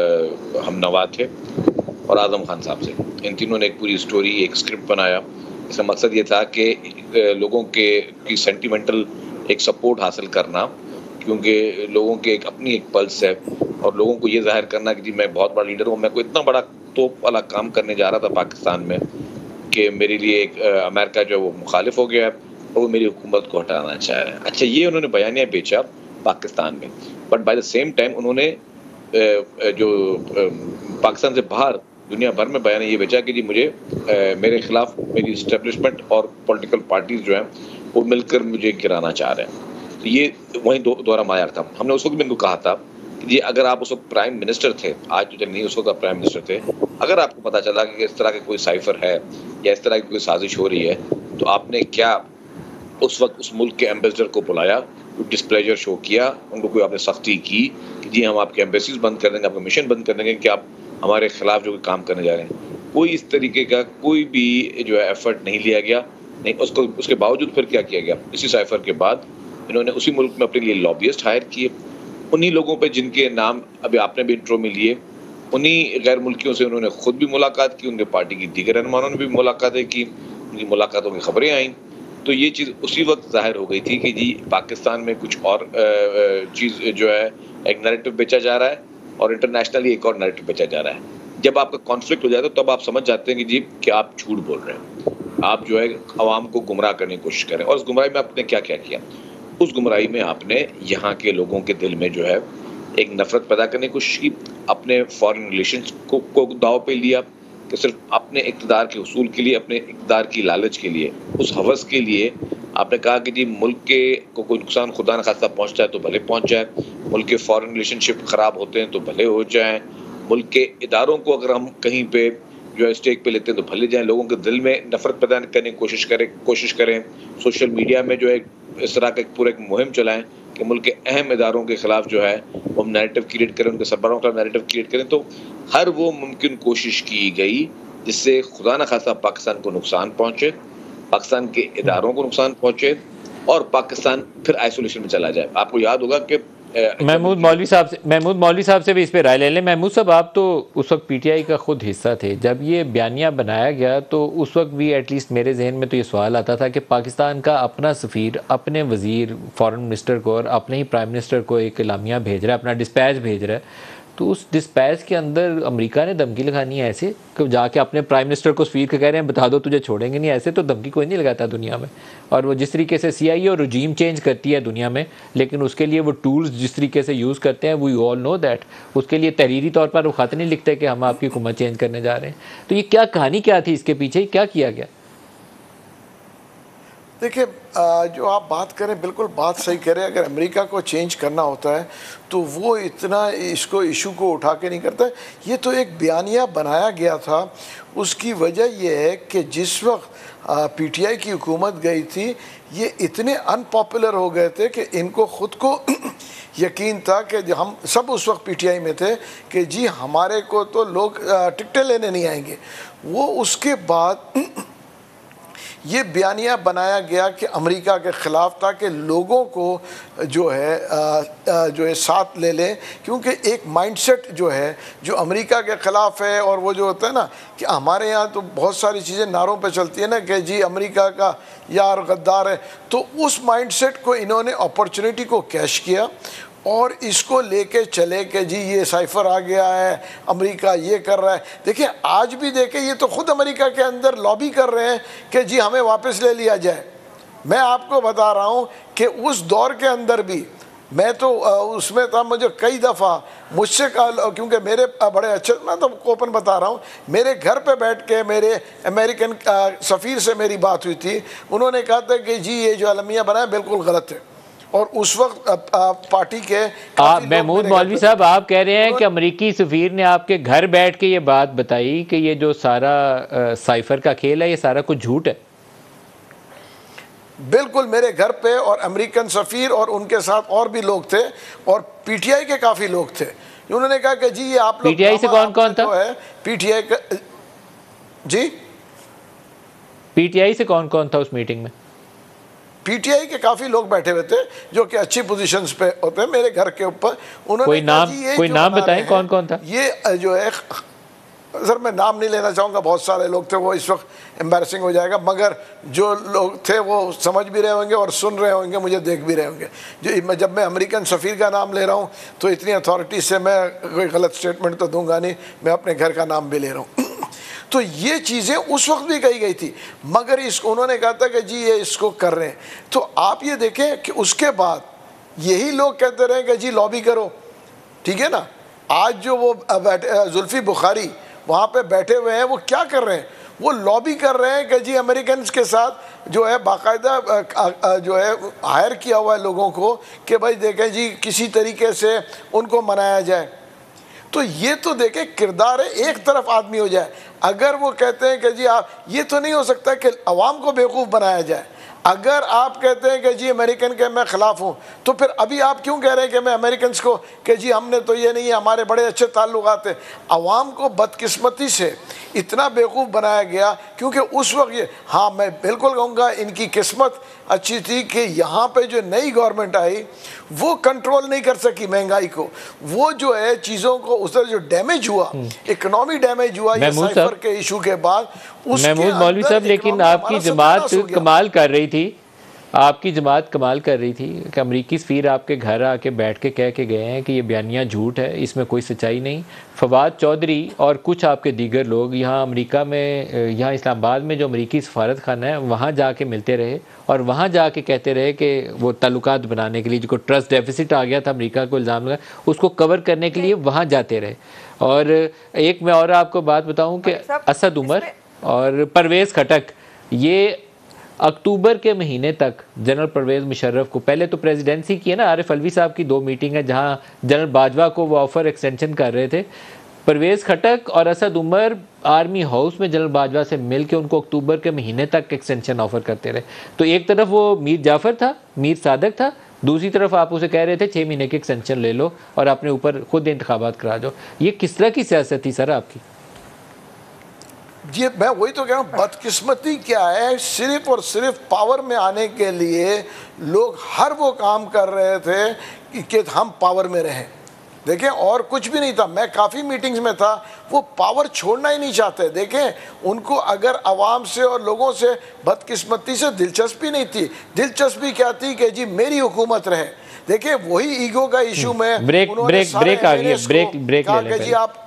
हमनवा थे, और आज़म खान साहब से। इन तीनों ने एक पूरी स्टोरी, एक स्क्रिप्ट बनाया। इसका मकसद ये था कि लोगों की सेंटिमेंटल एक सपोर्ट हासिल करना, क्योंकि लोगों के अपनी एक पल्स है, और लोगों को ये जाहिर करना कि जी मैं बहुत बड़ा लीडर हूँ, मैं कोई इतना बड़ा तोप वाला काम करने जा रहा था पाकिस्तान में कि मेरे लिए एक अमेरिका जो है वो मुखालिफ हो गया है, और वो मेरी हुकूमत को हटाना चाह रहे हैं। अच्छा, ये उन्होंने बयानिया बेचा पाकिस्तान में, but by the same time उन्होंने जो पाकिस्तान से बाहर दुनिया भर में बयान ये बेचा कि जी मुझे मेरे खिलाफ मेरी इस्टेब्लिशमेंट और पॉलिटिकल पार्टीज जो हैं वो मिलकर मुझे गिराना चाह रहे हैं। तो ये वहीं दोहरा मायार था। हमने उस वक्त भी इनको कहा था कि जी अगर आप उस वक्त प्राइम मिनिस्टर थे, आज तो नहीं, उस वक्त आप प्राइम मिनिस्टर थे, अगर आपको पता चला कि इस तरह का कोई साइफर है या इस तरह की कोई साजिश हो रही है, तो आपने क्या उस वक्त उस मुल्क के एम्बेसडर को बुलाया, डिस्प्लेजर शो किया, उनको कोई आपने सख्ती की कि जी हम आपके एम्बेसीज बंद कर देंगे, आपका मिशन बंद कर देंगे कि आप हमारे खिलाफ जो काम करने जा रहे हैं? कोई इस तरीके का कोई भी जो है एफर्ट नहीं लिया गया। नहीं, उसके बावजूद फिर क्या किया गया? इसी साइफर के बाद इन्होंने उसी मुल्क में अपने लिए लॉबियस्ट हायर किए, उन्हीं लोगों पे जिनके नाम अभी आपने भी इंट्रो में लिए, उन्हीं गैर मुल्कियों से उन्होंने खुद भी मुलाकात की, उनके पार्टी की दीगर रहनुमाओं ने भी मुलाकातें की, उनकी मुलाकातों की खबरें आईं। तो ये चीज़ उसी वक्त जाहिर हो गई थी कि जी पाकिस्तान में कुछ और चीज़ जो है, एक नैरेटिव बेचा जा रहा है, और इंटरनेशनली एक और नैरेटिव बेचा जा रहा है। जब आपका कॉन्फ्लिक्ट हो जाता है तब आप समझ जाते हैं कि जी कि आप झूठ बोल रहे हैं, आप जो है अवाम को गुमराह करने की कोशिश करें। और उस गुमराही में आपने क्या क्या किया? उस गुमराही में आपने यहाँ के लोगों के दिल में जो है एक नफरत पैदा करने की कोशिश की, अपने फॉरेन रिलेशंस को दाव पे लिया कि सिर्फ अपने इक़्तिदार के हुसूल के लिए, अपने इक़्तिदार की लालच के लिए, उस हवस के लिए आपने कहा कि जी मुल्क के को कोई नुकसान खुदा न खास्ता पहुँचता है तो भले पहुँच जाए, मुल्क के फॉरेन रिलेशनशिप ख़राब होते हैं तो भले हो जाएँ, मुल्क के इदारों को अगर हम कहीं पे जो है स्टेक पे लेते हैं तो भले जाएँ, लोगों के दिल में नफरत पैदा करने की कोशिश करें। सोशल मीडिया में जो है इस तरह का पूरा एक मुहिम चलाएं कि मुल्क के अहम इदारों के खिलाफ जो है वो हम नैरेटिव क्रिएट करें, उनके सरबराहों का नैरेटिव क्रिएट करें। तो हर वो मुमकिन कोशिश की गई जिससे खुदा न खासा पाकिस्तान को नुकसान पहुँचे, पाकिस्तान के इदारों को नुकसान पहुँचे, और पाकिस्तान फिर आइसोलेशन में चला जाए। आपको याद होगा कि महमूद मौलवी साहब से भी इस पे राय ले लें। महमूद साहब, आप तो उस वक्त पीटीआई का खुद हिस्सा थे जब ये बयानिया बनाया गया, तो उस वक्त भी एटलीस्ट मेरे जहन में तो ये सवाल आता था कि पाकिस्तान का अपना सफ़ीर अपने वज़ीर फॉरेन मिनिस्टर को और अपने ही प्राइम मिनिस्टर को एक इलामिया भेज रहा है, अपना डिस्पैच भेज रहा है, तो उस डिस्पैच के अंदर अमेरिका ने धमकी लगानी है ऐसे कि जाके अपने प्राइम मिनिस्टर को सफ़ीर को कह रहे हैं बता दो तुझे छोड़ेंगे नहीं। ऐसे तो धमकी कोई नहीं लगाता दुनिया में। और वो जिस तरीके से CIA और रजीम चेंज करती है दुनिया में, लेकिन उसके लिए वो टूल्स जिस तरीके से यूज़ करते हैं, वी ऑल नो दैट, उसके लिए तहरीरी तौर पर वो ख़त नहीं लिखते कि हम आपकी हुकूमत चेंज करने जा रहे हैं। तो ये क्या कहानी क्या थी इसके पीछे, क्या किया गया? देखिए, जो आप बात करें बिल्कुल बात सही करें। अगर अमेरिका को चेंज करना होता है तो वो इतना इसको इशू को उठा के नहीं करता। ये तो एक बयानिया बनाया गया था। उसकी वजह यह है कि जिस वक्त PTI की हुकूमत गई थी, ये इतने अनपॉपुलर हो गए थे कि इनको ख़ुद को यकीन था कि हम सब उस वक्त PTI में थे कि जी हमारे को तो लोग टिकटें लेने नहीं आएंगे। वो उसके बाद ये बयानिया बनाया गया कि अमेरिका के ख़िलाफ़ था कि लोगों को जो है साथ ले लें, क्योंकि एक माइंडसेट जो है जो अमेरिका के ख़िलाफ़ है, और वो जो होता है ना कि हमारे यहाँ तो बहुत सारी चीज़ें नारों पे चलती है ना कि जी अमेरिका का यार गद्दार है, तो उस माइंडसेट को इन्होंने अपॉर्चुनिटी को कैश किया और इसको लेके चले कि जी ये साइफर आ गया है, अमेरिका ये कर रहा है। देखिए आज भी देखें, ये तो खुद अमेरिका के अंदर लॉबी कर रहे हैं कि जी हमें वापस ले लिया जाए। मैं आपको बता रहा हूँ कि उस दौर के अंदर भी मैं तो उसमें था, मुझे कई दफ़ा मुझसे क्योंकि मेरे बड़े अच्छे, मैं तो ओपन बता रहा हूँ, मेरे घर पे बैठ के मेरे अमेरिकन सफ़ीर से मेरी बात हुई थी। उन्होंने कहा था कि जी ये जो अलमिया बना है बिल्कुल गलत है। और उस वक्त पार्टी के महमूद मौलवी साहब, आप कह रहे हैं कि अमेरिकी सफ़ीर ने आपके घर बैठ के ये बात बताई कि ये जो सारा साइफर का खेल है ये सारा कुछ झूठ है? बिल्कुल, मेरे घर पे, और अमेरिकन सफ़ीर और उनके साथ और भी लोग थे, और पीटीआई के काफ़ी लोग थे। उन्होंने कहा कि जी ये आप लोग, पीटीआई से कौन कौन था? है पीटीआई का, जी पीटीआई से कौन कौन था उस मीटिंग में? पीटीआई के काफ़ी लोग बैठे हुए थे जो कि अच्छी पोजीशंस पे होते हैं मेरे घर के ऊपर। उन्होंने कोई नाम बताएं कौन कौन था? ये जो है, सर मैं नाम नहीं लेना चाहूँगा, बहुत सारे लोग थे, वो इस वक्त एम्बैरसिंग हो जाएगा, मगर जो लोग थे वो समझ भी रहे होंगे और सुन रहे होंगे, मुझे देख भी रहे होंगे। जब मैं अमेरिकन सफ़ीर का नाम ले रहा हूँ तो इतनी अथॉरिटी से मैं कोई गलत स्टेटमेंट तो दूंगा नहीं, मैं अपने घर का नाम भी ले रहा हूँ। तो ये चीज़ें उस वक्त भी कही गई थी, मगर इसको उन्होंने कहा था कि जी ये इसको कर रहे हैं। तो आप ये देखें कि उसके बाद यही लोग कहते रहे कि जी लॉबी करो, ठीक है ना। आज जो वो जुल्फी बुखारी वहाँ पे बैठे हुए हैं, वो क्या कर रहे हैं? वो लॉबी कर रहे हैं कि जी अमेरिकन के साथ जो है बाकायदा जो है हायर किया हुआ है लोगों को कि भाई देखें जी किसी तरीके से उनको मनाया जाए। तो ये तो देखें किरदार है, एक तरफ आदमी हो जाए। अगर वो कहते हैं कि जी आप, ये तो नहीं हो सकता कि अवाम को बेवकूफ़ बनाया जाए। अगर आप कहते हैं कि जी अमेरिकन के मैं ख़िलाफ़ हूँ, तो फिर अभी आप क्यों कह रहे हैं कि मैं अमेरिकन को कि जी हमने तो ये नहीं है, हमारे बड़े अच्छे ताल्लुकात हैं। अवाम को बदकिस्मती से इतना बेवकूफ़ बनाया गया, क्योंकि उस वक्त ये, हाँ मैं बिल्कुल कहूँगा इनकी किस्मत अच्छी थी कि यहाँ पे जो नई गवर्नमेंट आई वो कंट्रोल नहीं कर सकी महंगाई को। वो जो है चीज़ों को, उस जो डैमेज हुआ, इकोनॉमी डैमेज हुआ ये साइफर के इशू के बाद। महमूद मौलवी साहब, लेकिन आपकी जमात कमाल कर रही थी, आपकी जमात कमाल कर रही थी कि अमरीकी सफ़ीर आपके घर आके बैठ के कह के गए हैं कि ये बयानिया झूठ है, इसमें कोई सच्चाई नहीं। फवाद चौधरी और कुछ आपके दीगर लोग यहाँ अमेरिका में, यहाँ इस्लामाबाद में जो अमरीकी सफारत खाना है वहाँ जाके मिलते रहे और वहाँ जाके कहते रहे कि वो ताल्लुकात बनाने के लिए, जो ट्रस्ट डेफिसिट आ गया था अमेरिका को इल्ज़ाम लगा, उसको कवर करने के लिए वहाँ जाते रहे। और एक मैं और आपको बात बताऊँ कि असद उमर और परवेज़ खटक, ये अक्टूबर के महीने तक जनरल परवेज़ मुशर्रफ को, पहले तो प्रेसिडेंसी की है ना, आरिफ अलवी साहब की 2 मीटिंग है जहां जनरल बाजवा को वो ऑफर एक्सटेंशन कर रहे थे। परवेज़ खटक और असद उमर आर्मी हाउस में जनरल बाजवा से मिल के उनको अक्टूबर के महीने तक एक्सटेंशन ऑफर करते रहे। तो एक तरफ वो मीर जाफ़र था, मीर सादक था, दूसरी तरफ आप उसे कह रहे थे 6 महीने की एक्सटेंशन ले लो और अपने ऊपर खुद इंतखाबात करा दो। ये किस तरह की सियासत थी सर आपकी? ये मैं वही तो कह रहा हूँ, बदकिस्मती क्या है, सिर्फ और सिर्फ पावर में आने के लिए लोग हर वो काम कर रहे थे कि हम पावर में रहें। देखें और कुछ भी नहीं था। मैं काफ़ी मीटिंग्स में था, वो पावर छोड़ना ही नहीं चाहते। देखें उनको अगर आवाम से और लोगों से बदकिस्मती से दिलचस्पी नहीं थी। दिलचस्पी क्या थी कि जी मेरी हुकूमत रहे। देखिए वही ईगो का इशू में ब्रेक आ गई, ब्रेक ले लें। जी आप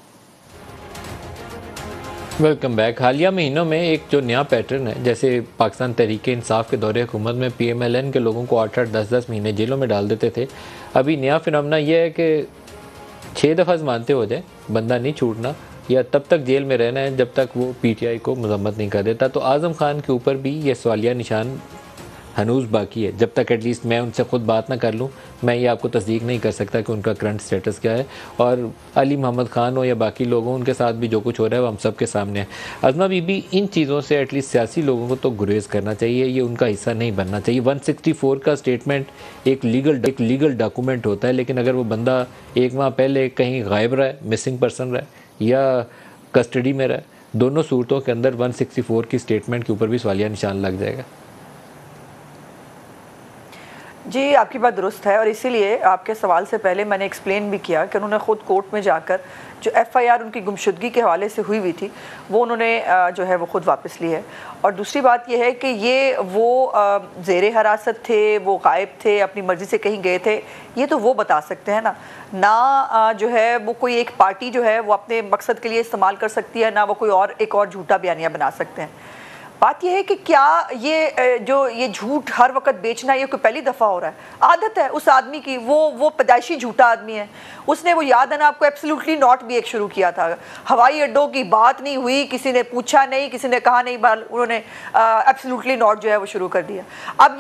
वेलकम बैक। हालिया महीनों में एक जो नया पैटर्न है, जैसे पाकिस्तान तहरीक इंसाफ के दौरे हुकूमत में PMLN के लोगों को 8-8 10-10 महीने जेलों में डाल देते थे। अभी नया फिनोमेना ये है कि 6 दफ़ा ज़मानतें हो जाए, बंदा नहीं छूटना या तब तक जेल में रहना है जब तक वो PTI को मजम्मत नहीं कर देता। तो आज़म खान के ऊपर भी ये सवालिया निशान हनूज बाकी है। जब तक एटलीस्ट मैं उनसे ख़ुद बात ना कर लूँ, मैं ये आपको तस्दीक नहीं कर सकता कि उनका करंट स्टेटस क्या है। और अली मोहम्मद ख़ान हो या बाकी लोग हों, उनके साथ भी जो कुछ हो रहा है वो हम सब के सामने है। अज़मा बीबी, इन चीज़ों से एटलीस्ट सियासी लोगों को तो गुरेज करना चाहिए, ये उनका हिस्सा नहीं बनना चाहिए। 164 का स्टेटमेंट एक लीगल डॉक्यूमेंट होता है, लेकिन अगर वो बंदा 1 माह पहले कहीं गायब रहा है, मिसिंग पर्सन रहा है या कस्टडी में रहा है, दोनों सूरतों के अंदर 164 की स्टेटमेंट के ऊपर भी सवालिया निशान लग जाएगा। जी, आपकी बात दुरुस्त है और इसीलिए आपके सवाल से पहले मैंने एक्सप्लेन भी किया कि उन्होंने ख़ुद कोर्ट में जाकर जो एफआईआर उनकी गुमशुदगी के हवाले से हुई हुई थी वो उन्होंने जो है वो ख़ुद वापस ली है। और दूसरी बात यह है कि ये वो ज़ेरे हिरासत थे, वो गायब थे, अपनी मर्ज़ी से कहीं गए थे, ये तो वो बता सकते हैं ना जो है वो कोई एक पार्टी जो है वो अपने मकसद के लिए इस्तेमाल कर सकती है, ना वो कोई और एक और झूठा बयानिया बना सकते हैं। बात यह है कि क्या ये झूठ हर वक्त बेचना ये कोई पहली दफ़ा हो रहा है? आदत है उस आदमी की, वो पैदाइशी झूठा आदमी है। उसने वो याद है ना आपको एब्सोल्युटली नॉट भी एक शुरू किया था। हवाई अड्डों की बात नहीं हुई, किसी ने पूछा नहीं, किसी ने कहा नहीं, उन्होंने एब्सोल्युटली नॉट जो है वो शुरू कर दिया। अब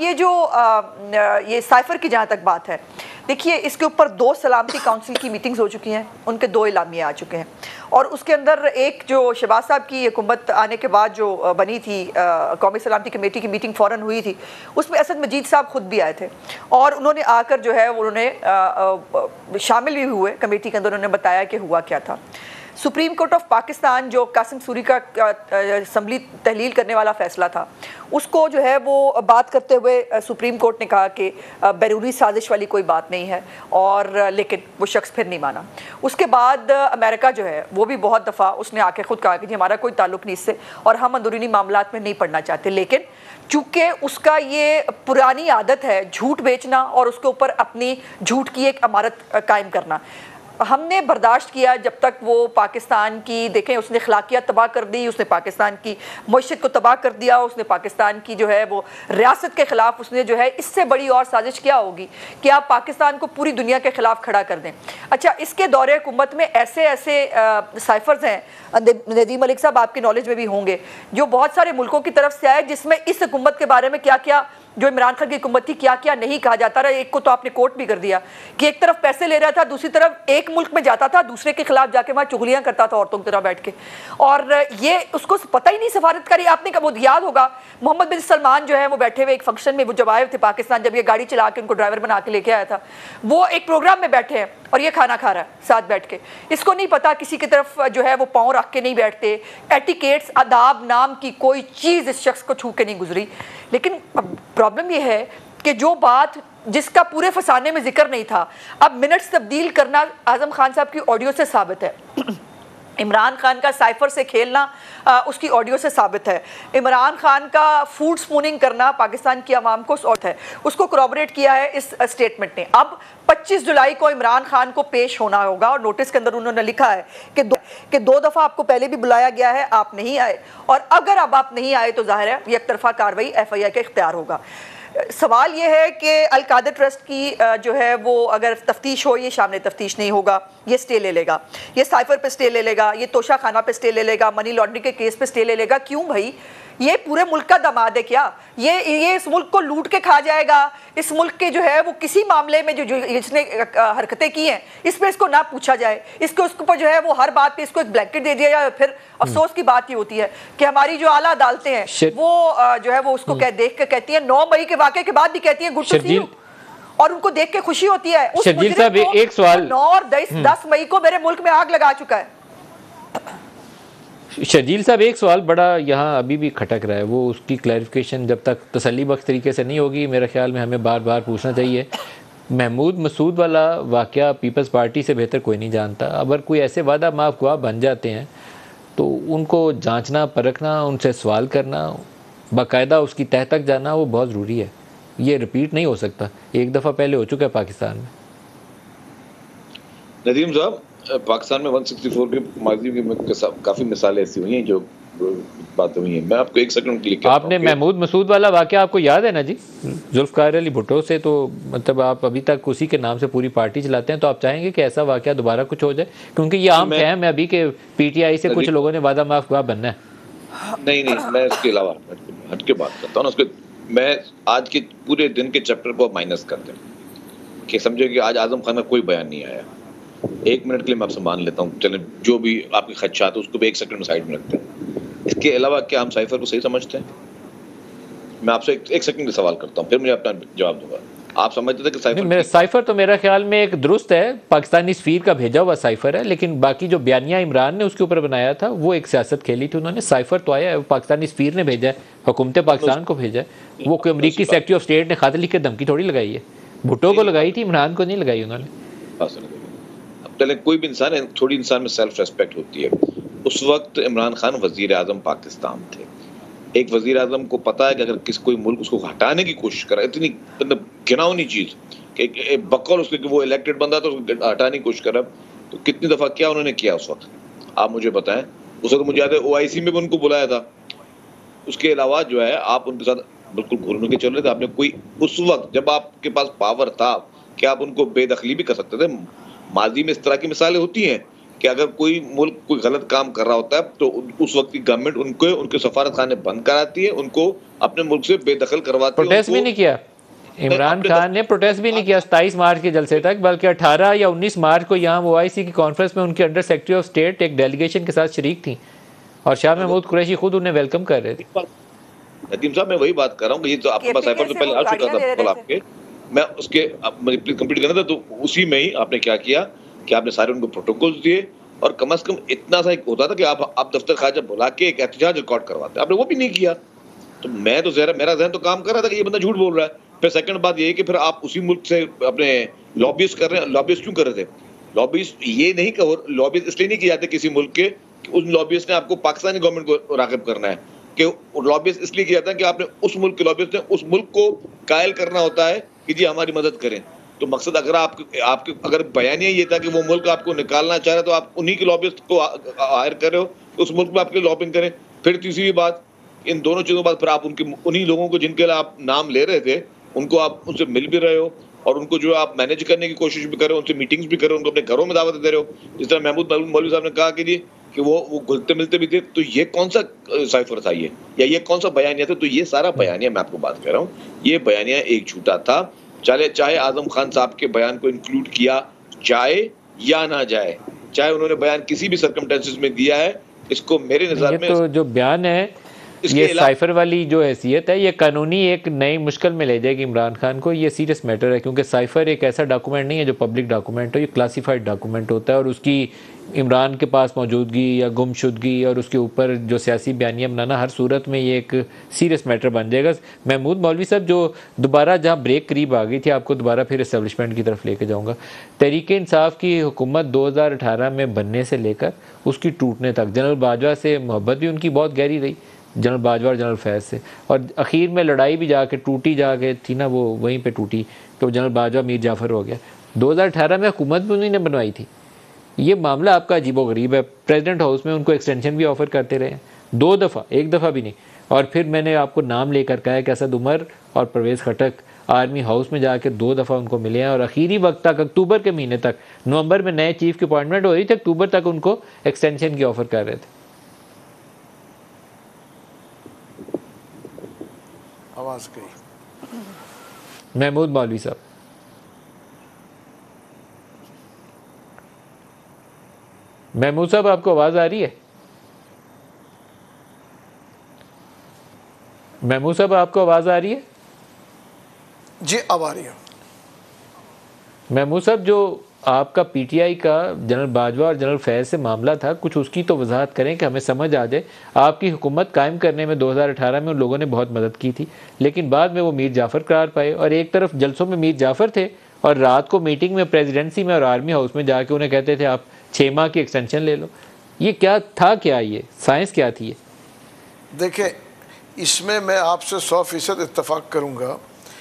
ये साइफर की जहाँ तक बात है, देखिए इसके ऊपर 2 सलामती काउंसिल की मीटिंग्स हो चुकी हैं, उनके 2 इलामिया आ चुके हैं और उसके अंदर एक जो शहबाज साहब की हुकूमत आने के बाद जो बनी थी कौमी सलामती कमेटी की मीटिंग फ़ौरन हुई थी, उसमें असद मजीद साहब खुद भी आए थे और उन्होंने आकर जो है उन्होंने शामिल भी हुए कमेटी के अंदर। उन्होंने बताया कि हुआ क्या था। सुप्रीम कोर्ट ऑफ पाकिस्तान जो कासिम सूरी का असम्बली तहलील करने वाला फ़ैसला था, उसको जो है वो बात करते हुए सुप्रीम कोर्ट ने कहा कि बैरूनी साजिश वाली कोई बात नहीं है, और लेकिन वो शख्स फिर नहीं माना। उसके बाद अमेरिका जो है वो भी बहुत दफ़ा उसने आके ख़ुद कहा कि जी हमारा कोई ताल्लुक़ नहीं इससे और हम अंदरूनी मामलात में नहीं पढ़ना चाहते, लेकिन चूँकि उसका ये पुरानी आदत है झूठ बेचना और उसके ऊपर अपनी झूठ की एक इमारत कायम करना, हमने बर्दाश्त किया जब तक वो पाकिस्तान की, देखें उसने अखलाकियात तबाह कर दी, उसने पाकिस्तान की मईशत को तबाह कर दिया, उसने पाकिस्तान की जो है वो रियासत के ख़िलाफ़ उसने जो है, इससे बड़ी और साजिश क्या होगी कि आप पाकिस्तान को पूरी दुनिया के ख़िलाफ़ खड़ा कर दें। अच्छा, इसके दौरे हुकूमत में ऐसे साइफर्स हैं, नदीम मलिक साहब आपकी नॉलेज में भी होंगे, जो बहुत सारे मुल्कों की तरफ से आए, जिसमें इस हुकूमत के बारे में क्या क्या जो इमरान खान की हुकूमत थी क्या क्या नहीं कहा जाता रहा। एक को तो आपने कोर्ट भी कर दिया कि एक तरफ पैसे ले रहा था, दूसरी तरफ एक मुल्क में जाता था, दूसरे के खिलाफ जाके वहाँ चुगलियाँ करता था औरतों की तरह बैठ के, और ये उसको पता ही नहीं सफारतकारी। आपने कब याद होगा मोहम्मद बिन सलमान जो है वो बैठे हुए एक फंक्शन में, वो जब आए थे पाकिस्तान, जब ये गाड़ी चला के उनको ड्राइवर बना के लेके आया था, वो एक प्रोग्राम में बैठे हैं और ये खाना खा रहा है साथ बैठ के। इसको नहीं पता, किसी की तरफ जो है वो पाँव रख के नहीं बैठते, एटिकेट्स आदाब नाम की कोई चीज़ इस शख्स को छू के नहीं गुजरी। लेकिन प्रॉब्लम यह है कि जो बात जिसका पूरे फसाने में जिक्र नहीं था, अब मिनट्स तब्दील करना आज़म खान साहब की ऑडियो से साबित है। इमरान खान का साइफर से खेलना उसकी ऑडियो से साबित है। इमरान खान का फूड स्पूनिंग करना पाकिस्तान की आवाम को है, उसको corroborate किया है इस स्टेटमेंट ने। अब 25 जुलाई को इमरान खान को पेश होना होगा और नोटिस के अंदर उन्होंने लिखा है कि 2 दफ़ा आपको पहले भी बुलाया गया है, आप नहीं आए, और अगर अब आप नहीं आए तो जाहिर है एक तरफा कार्रवाई FIA के इख्तियार होगा। सवाल ये है कि अल-कादर ट्रस्ट की जो है वो अगर तफ्तीश हो, ये शामिल तफ्तीश नहीं होगा, ये स्टे ले लेगा, ये साइफर पे स्टे ले लेगा, ये तोशा खाना पे स्टे ले लेगा, मनी लॉन्ड्रिंग के केस पे स्टे ले लेगा। क्यों भाई? ये पूरे मुल्क का दामाद है क्या? ये इस मुल्क को लूट के खा जाएगा। इस मुल्क के जो है वो किसी मामले में जो इसने हरकतें की हैं इस पर इसको ना पूछा जाए, इसको उसके ऊपर जो है वो हर बात पे इसको एक ब्लैंकेट दे दिया जाए। फिर अफसोस की बात ये होती है कि हमारी जो आला अदालतें हैं वो जो है वो उसको देख के कहती हैं, 9 मई के वाक़े के बाद भी कहती हैं गुड टू सी यू, और उनको देख के खुशी होती है। उस मुजरिम को एक सवाल 9 और 10 मई को मेरे मुल्क में आग लगा चुका है। शर्जील साहब, एक सवाल बड़ा यहाँ अभी भी खटक रहा है, वो उसकी क्लैरिफिकेशन जब तक तसल्ली बख्श तरीके से नहीं होगी मेरे ख्याल में हमें बार बार पूछना चाहिए। महमूद मसूद वाला वाक़या पीपल्स पार्टी से बेहतर कोई नहीं जानता। अगर कोई ऐसे वादा माफ गवाह बन जाते हैं तो उनको जांचना, परखना, उनसे सवाल करना, बाकायदा उसकी तह तक जाना वो बहुत ज़रूरी है। ये रिपीट नहीं हो सकता, एक दफ़ा पहले हो चुका है पाकिस्तान में। नदीम साहब, पाकिस्तान में 164 के माजी की काफ़ी मिसालें ऐसी हुई हैं जो बातें हुई हैं। मैं आपको एक सेकंड लिख के आपने महमूद मसूद वाला वाक़या आपको याद है ना जी? जुल्फ़िकार अली भुट्टो से तो मतलब आप अभी तक उसी के नाम से पूरी पार्टी चलाते हैं, तो आप चाहेंगे कि ऐसा वाक़या दोबारा कुछ हो जाए? क्योंकि ये आम कहम है अभी के PTI से कुछ लोगों ने वादा माफ गवाह बनना है। नहीं, मैं इसके अलावा हट के बात करता हूँ ना। मैं आज के पूरे दिन के चैप्टर को माइनस कर दें कि समझे कि आज आज़म खान का कोई बयान नहीं आया। 1 मिनट के लिए मैं आपसे मान लेता हूँ, चले जो भी आपके खदशात है उसको भी 1 सेकंड में साइड में रखते हैं। इसके अलावा क्या हम साइफर को सही समझते हैं? मैं आपसे एक सेकंड का सवाल करता हूँ, फिर मुझे अपना जवाब दूंगा। आप समझते थे कि साइफर तो मेरा ख्याल में एक दुरुस्त है, पाकिस्तानी सफीर का भेजा हुआ साइफर है, लेकिन बाकी जो बयानिया इमरान ने उसके ऊपर बनाया था वो एक सियासत खेली थी उन्होंने। साइफर तो आया है, पाकिस्तानी सफीर ने भेजा है, हुकूमत पाकिस्तान को भेजा है, वो कोई अमरीकी सेक्रेटरी ऑफ स्टेट ने खाते लिख के धमकी थोड़ी लगाई है। भुट्टो को लगाई थी, इमरान को नहीं लगाई उन्होंने। अब चले, कोई भी इंसान है, थोड़ी इंसान में सेल्फ रेस्पेक्ट होती है। उस वक्त इमरान खान वजीर आजम पाकिस्तान थे। एक वजीर आजम को पता है कि अगर कोई मुल्क उसको हटाने की कोशिश करे, इतनी मतलब घिनौनी चीज कि बकौल उसके वो इलेक्टेड बंदा तो हटाने की कोशिश करे, तो कितनी दफा क्या उन्होंने किया उस वक्त, आप मुझे बताएं। उस वक्त मुझे याद है OIC में भी उनको बुलाया था। उसके अलावा जो है आप उनके साथ बिल्कुल घुल मिल के चल रहे थे। आपने कोई उस वक्त जब आपके पास पावर था कि आप उनको बेदखली भी कर सकते थे। माजी में इस तरह की मिसालें होती हैं कि अगर कोई मुल्क कोई गलत काम कर रहा होता है तो उस वक्त की गवर्नमेंट उनको उनके सफारत खाने बंद कराती है, उनको अपने मुल्क से बेदखल करवाती है। प्रोटेस्ट भी नहीं किया इमरान खान ने, प्रोटेस्ट भी नहीं किया 27 मार्च के जलसे तक, बल्कि 18 या 19 मार्च को यहाँ OIC की कॉन्फ्रेंस में उनके अंडर सेक्रेटरी ऑफ स्टेट एक डेलीगेशन के साथ शरीक थी और शाह महमूद कुरैशी खुद उन्हें वेलकम कर रहे थे। नदीम साहब, मैं वही बात कर रहा हूँ कि ये तो आपके पास साइफर तो पहले आ चुका था कॉल आपके, मैं उसके प्लीज कंप्लीट करना था। तो उसी में ही आपने क्या किया कि आपने सारे उनको प्रोटोकॉल्स दिए और कम से कम इतना सा होता था कि आप दफ्तर खाजा बुला के एक एहतजाज रिकॉर्ड करवाते, आपने वो भी नहीं किया। तो मैं तो मेरा जहन तो काम कर रहा था कि ये बंदा झूठ बोल रहा है। फिर सेकंड बात ये है कि फिर आप उसी मुल्क से अपने लॉबिस्ट कर रहे हैं। लॉबिस्ट क्यों कर रहे थे? लॉबिस्ट ये नहीं कर, लॉबिस्ट इसलिए नहीं किए जाते किसी मुल्क के कि उस लॉबिस्ट ने आपको पाकिस्तानी गवर्नमेंट को राग़िब करना है, कि लॉबिस्ट इसलिए किया जाता है कि आपने उस मुल्क के लॉबिस्ट ने उस मुल्क को कायल करना होता है कि जी हमारी मदद करें। तो मकसद अगर आपके अगर बयानिया ये था कि वो मुल्क आपको निकालना चाह रहा है तो आप उन्हीं के लॉबिस्ट को हायर कर रहे हो, उस मुल्क में आपके लॉबिंग करें। फिर तीसरी बात, इन दोनों चीजों के बाद फिर आप उन्हीं लोगों को जिनके लिए आप नाम ले रहे थे उनको आप उनसे मिल भी रहे हो और उनको जो आप मैनेज करने की कोशिश भी कर रहे हो, उनसे मीटिंग्स भी कर रहे हो, उनको अपने घरों में दावत दे रहे हो। जिस तरह महमूद मौलवी साहब ने कहा कि वो घुलते मिलते भी थे। तो ये कौन सा साइफर था ये, या ये कौन सा बयानिया था? तो ये सारा बयानिया, मैं आपको बात कर रहा हूँ, ये बयानिया एक झूठा था। चाहे आजम खान साहब के बयान को इंक्लूड किया जाए या ना जाए, चाहे उन्होंने बयान किसी भी सर्कमस्टेंसेस में दिया है, इसको मेरे नजर में तो जो बयान है ये साइफर वाली जो हैसियत है, ये कानूनी एक नई मुश्किल में ले जाएगी इमरान खान को। ये सीरियस मैटर है क्योंकि साइफर एक ऐसा डॉक्यूमेंट नहीं है जो पब्लिक डॉक्यूमेंट हो, ये क्लासिफाइड डॉक्यूमेंट होता है और उसकी इमरान के पास मौजूदगी या गुमशुदगी और उसके ऊपर जो सियासी बयानियाँ बनाना, हर सूरत में ये एक सीरियस मैटर बन जाएगा। महमूद मौलवी साहब, जो दोबारा जहाँ ब्रेक करीब आ गई थी, आपको दोबारा फिर इस्टेब्लिशमेंट की तरफ लेके जाऊँगा। तहरीक इंसाफ की हुकूमत 2018 में बनने से लेकर उसकी टूटने तक जनरल बाजवा से मोहब्बत भी उनकी बहुत गहरी रही, जनरल बाजवा और जनरल फैज़ से, और आखिर में लड़ाई भी जाके थी ना, वो वहीं पे टूटी तो जनरल बाजवा मीर जाफ़र हो गया। 2018 में हुकूमत भी उन्हीं ने बनवाई थी। ये मामला आपका अजीबोगरीब है। प्रेसिडेंट हाउस में उनको एक्सटेंशन भी ऑफ़र करते रहे 2 दफ़ा, 1 दफ़ा भी नहीं। और फिर मैंने आपको नाम लेकर कहा है कि असद उमर और परवेज़ खटक आर्मी हाउस में जाके 2 दफ़ा उनको मिले हैं और आखिरी वक्त तक, अक्टूबर के महीने तक, नवंबर में नए चीफ की अपॉइंटमेंट हो रही थी, अक्टूबर तक उनको एक्सटेंशन की ऑफ़र कर रहे थे। आवाज़ गई। महमूद मौलवी साहब, महमूद साहब आपको आवाज़ आ रही है? महमूद साहब आपको आवाज़ आ रही है? जी अब आ रही है। महमूद साहब, जो आपका PTI का जनरल बाजवा और जनरल फैज़ से मामला था, कुछ उसकी तो वजाहत करें कि हमें समझ आ जाए। आपकी हुकूमत कायम करने में 2018 में उन लोगों ने बहुत मदद की थी, लेकिन बाद में वो मीर जाफ़र करार पाए और एक तरफ जलसों में मीर जाफ़र थे और रात को मीटिंग में प्रेसिडेंसी में और आर्मी हाउस में जाके उन्हें कहते थे आप 6 माह की एक्सटेंशन ले लो। ये क्या था, क्या ये साइंस क्या थी? ये देखिए, इसमें मैं आपसे 100% इत्तेफाक करूँगा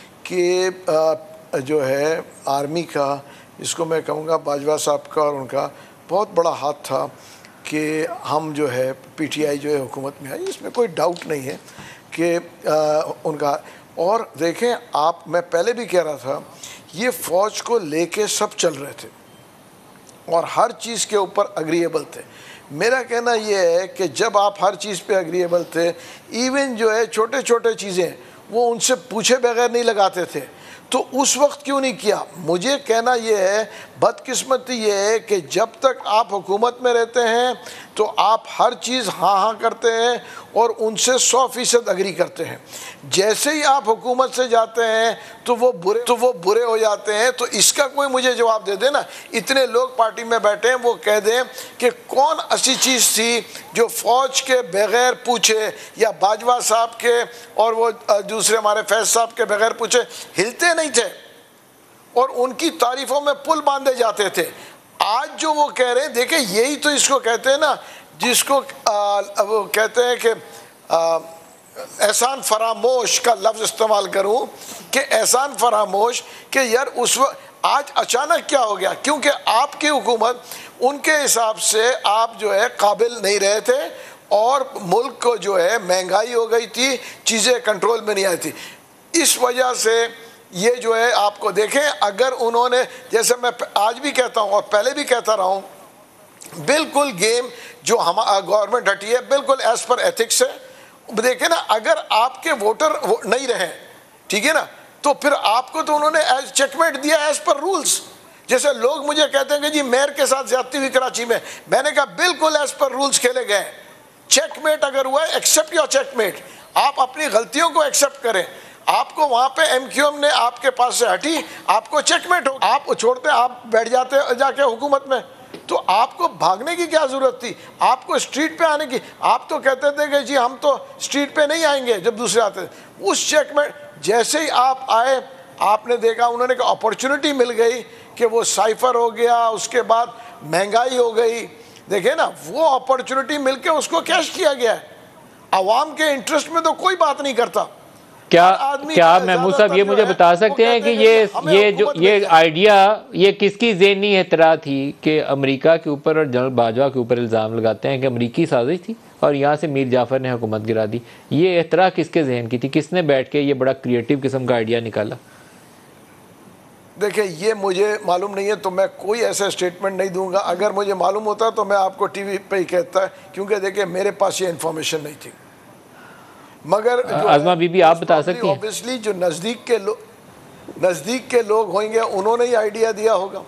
कि जो है आर्मी का, इसको मैं कहूँगा बाजवा साहब का और उनका बहुत बड़ा हाथ था कि हम जो है PTI जो है हुकूमत में आई, इसमें कोई डाउट नहीं है कि उनका। और देखें आप, मैं पहले भी कह रहा था, ये फ़ौज को लेके सब चल रहे थे और हर चीज़ के ऊपर अग्रीएबल थे। मेरा कहना ये है कि जब आप हर चीज़ पे अग्रीएबल थे, इवन जो है छोटे छोटे चीज़ें वो उनसे पूछे बगैर नहीं लगाते थे, तो उस वक्त क्यों नहीं किया? मुझे कहना यह है, बदकिस्मती ये है कि जब तक आप हुकूमत में रहते हैं तो आप हर चीज़ हाँ करते हैं और उनसे 100% अग्री करते हैं। जैसे ही आप हुकूमत से जाते हैं तो वो बुरे हो जाते हैं। तो इसका कोई मुझे जवाब दे दे ना। इतने लोग पार्टी में बैठे हैं, वो कह दें कि कौन ऐसी चीज़ थी जो फ़ौज के बगैर पूछे या बाजवा साहब के और वो दूसरे हमारे फैज़ साहब के बगैर पूछे हिलते नहीं थे। और उनकी तारीफों में पुल बांधे जाते थे। आज जो वो कह रहे हैं, देखिए यही तो इसको कहते हैं ना, जिसको वो कहते हैं कि एहसान फरामोश का लफ्ज़ इस्तेमाल करूं कि एहसान फरामोश कि यार उस वक्त आज अचानक क्या हो गया, क्योंकि आपकी हुकूमत उनके हिसाब से आप जो है काबिल नहीं रहे थे और मुल्क को जो है महंगाई हो गई थी, चीज़ें कंट्रोल में नहीं आई थी। इस वजह से ये जो है आपको देखें, अगर उन्होंने, जैसे मैं आज भी कहता हूँ और पहले भी कहता रहा हूँ, बिल्कुल गेम जो हम गवर्नमेंट हटी है बिल्कुल एज पर एथिक्स है। देखें ना, अगर आपके वोटर नहीं रहे, ठीक है ना, तो फिर आपको तो उन्होंने एज चेकमेट दिया एज पर रूल्स। जैसे लोग मुझे कहते हैं कि जी मेयर के साथ ज्यादती हुई कराची में, मैंने कहा बिल्कुल एज पर रूल्स खेले गए। चेकमेट अगर हुआ है, एक्सेप्ट योर चेकमेट, आप अपनी गलतियों को एक्सेप्ट करें। आपको वहां पे एमक्यूएम ने आपके पास से हटी, आपको चेकमेट हो, आप छोड़ते, आप बैठ जाते जाके हुकूमत में, तो आपको भागने की क्या जरूरत थी, आपको स्ट्रीट पे आने की। आप तो कहते थे कि जी हम तो स्ट्रीट पे नहीं आएंगे जब दूसरे आते थे। उस चेकमेट जैसे ही आप आए, आपने देखा उन्होंने कहा अपॉर्चुनिटी मिल गई कि वो साइफर हो गया, उसके बाद महंगाई हो गई। देखे ना, वो अपॉर्चुनिटी मिलके उसको कैश किया गया है। आवाम के इंटरेस्ट में तो कोई बात नहीं करता। क्या महमूद साहब ये मुझे बता सकते हैं कि ये आइडिया ये किसकी ज़हनी एतरा थी कि अमेरिका के ऊपर और जनरल बाजवा के ऊपर इल्ज़ाम लगाते हैं कि अमेरिकी साजिश थी और यहाँ से मीर जाफ़र ने हुकूमत गिरा दी? ये एतरा किसके जहन की थी? किसने बैठ के ये बड़ा क्रिएटिव किस्म का आइडिया निकाला? देखिए ये मुझे मालूम नहीं है, तो मैं कोई ऐसा स्टेटमेंट नहीं दूंगा। अगर मुझे मालूम होता तो मैं आपको टीवी पे ही कहता है, क्योंकि देखिए मेरे पास ये इन्फॉर्मेशन नहीं थी। मगर आज़मा बीबी आप बता सकती हैं? ऑब्वियसली जो नज़दीक के लोग होंगे उन्होंने ही आइडिया दिया होगा।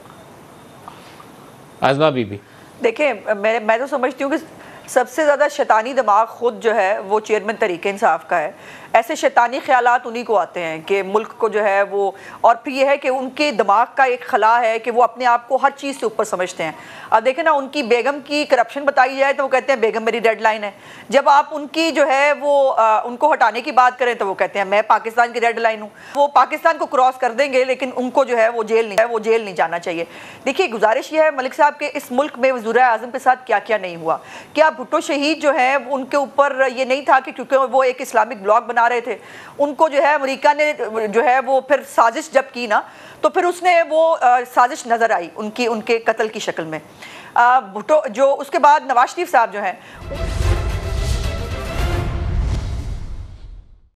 आज़मा बीबी देखिए, मैं तो समझती हूँ कि सबसे ज़्यादा शैतानी दिमाग खुद जो है वो चेयरमैन तहरीक इंसाफ का है। ऐसे शैतानी ख्यालात उन्हीं को आते हैं कि मुल्क को जो है वो, और फिर ये है कि उनके दिमाग का एक खला है कि वो अपने आप को हर चीज़ से ऊपर समझते हैं। अब देखें ना, उनकी बेगम की करप्शन बताई जाए तो वो कहते हैं बेगम मेरी डेडलाइन है। जब आप उनकी जो है वो उनको हटाने की बात करें तो वो कहते हैं मैं पाकिस्तान की डेडलाइन हूँ। वो पाकिस्तान को क्रॉस कर देंगे लेकिन उनको जो है वो जेल नहीं जाना चाहिए। देखिए, गुजारिश ये है मलिक साहब के इस मुल्क में वज़ीर आज़म के साथ क्या क्या नहीं हुआ। क्या भुट्टो शहीद जो है उनके ऊपर ये नहीं था कि क्योंकि वो एक इस्लामिक ब्लॉग बना रहे थे, उनको जो है अमेरिका ने जो है वो फिर साजिश जब की ना, तो फिर उसने वो साजिश नजर आई उनके कत्ल की शक्ल में। भुट्टो जो, उसके बाद नवाज शरीफ साहब जो हैं